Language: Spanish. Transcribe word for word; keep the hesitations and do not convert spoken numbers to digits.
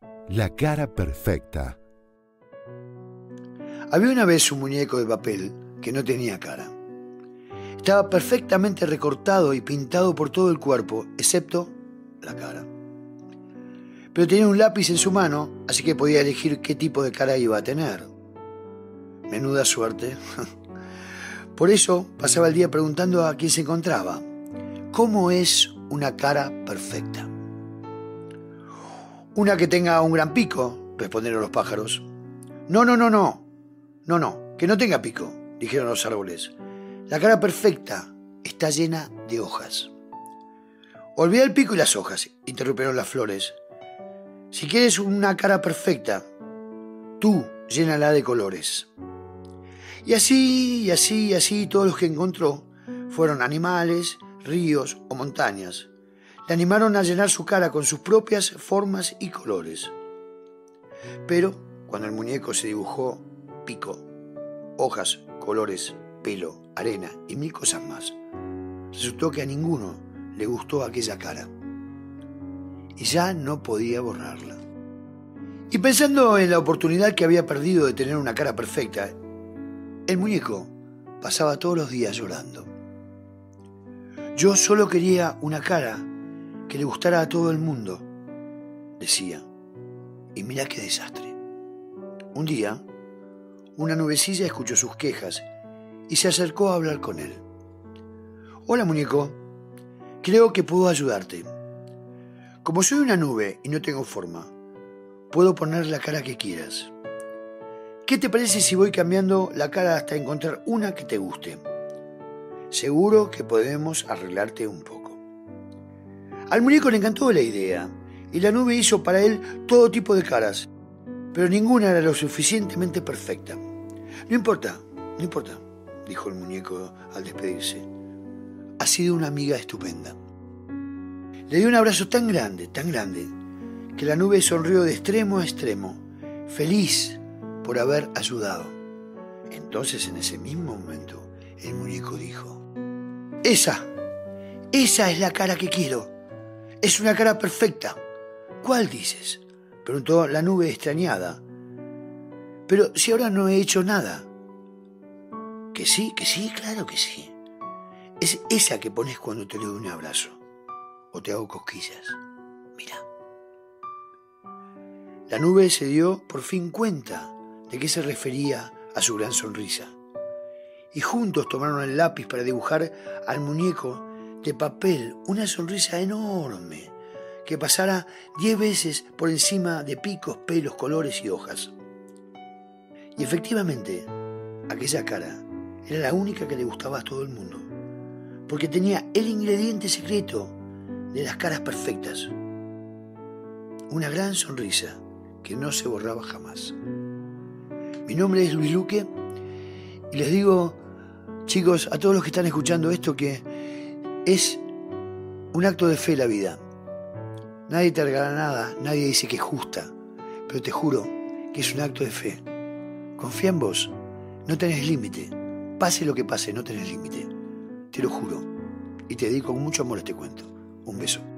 La cara perfecta. Había una vez un muñeco de papel que no tenía cara. Estaba perfectamente recortado y pintado por todo el cuerpo, excepto la cara. Pero tenía un lápiz en su mano, así que podía elegir qué tipo de cara iba a tener. Menuda suerte. Por eso pasaba el día preguntando a quién se encontraba: ¿cómo es una cara perfecta? Una que tenga un gran pico, respondieron los pájaros. No, no, no, no. No, no, que no tenga pico, dijeron los árboles. La cara perfecta está llena de hojas. Olvida el pico y las hojas, interrumpieron las flores. Si quieres una cara perfecta, tú llénala de colores. Y así, y así, y así, todos los que encontró fueron animales, ríos o montañas. Le animaron a llenar su cara con sus propias formas y colores. Pero cuando el muñeco se dibujó pico, hojas, colores, pelo, arena y mil cosas más, resultó que a ninguno le gustó aquella cara y ya no podía borrarla. Y pensando en la oportunidad que había perdido de tener una cara perfecta, el muñeco pasaba todos los días llorando. Yo solo quería una cara que le gustara a todo el mundo, decía. Y mira qué desastre. Un día, una nubecilla escuchó sus quejas y se acercó a hablar con él. Hola, muñeco. Creo que puedo ayudarte. Como soy una nube y no tengo forma, puedo poner la cara que quieras. ¿Qué te parece si voy cambiando la cara hasta encontrar una que te guste? Seguro que podemos arreglarte un poco. Al muñeco le encantó la idea y la nube hizo para él todo tipo de caras, pero ninguna era lo suficientemente perfecta. No importa, no importa, dijo el muñeco al despedirse. Ha sido una amiga estupenda. Le dio un abrazo tan grande, tan grande, que la nube sonrió de extremo a extremo, feliz por haber ayudado. Entonces, en ese mismo momento, el muñeco dijo: Esa, esa es la cara que quiero. Es una cara perfecta. ¿Cuál dices?, preguntó la nube extrañada. Pero si ahora no he hecho nada. Que sí, que sí, claro que sí. Es esa que pones cuando te doy un abrazo o te hago cosquillas. Mira. La nube se dio por fin cuenta de qué se refería a su gran sonrisa. Y juntos tomaron el lápiz para dibujar al muñeco de papel una sonrisa enorme que pasara diez veces por encima de picos, pelos, colores y hojas. Y efectivamente, aquella cara era la única que le gustaba a todo el mundo, porque tenía el ingrediente secreto de las caras perfectas: una gran sonrisa que no se borraba jamás. Mi nombre es Luis Luque y les digo, chicos, a todos los que están escuchando esto, que es un acto de fe la vida. Nadie te regala nada, nadie dice que es justa, pero te juro que es un acto de fe. Confía en vos, no tenés límite. Pase lo que pase, no tenés límite. Te lo juro. Y te dedico con mucho amor este cuento. Un beso.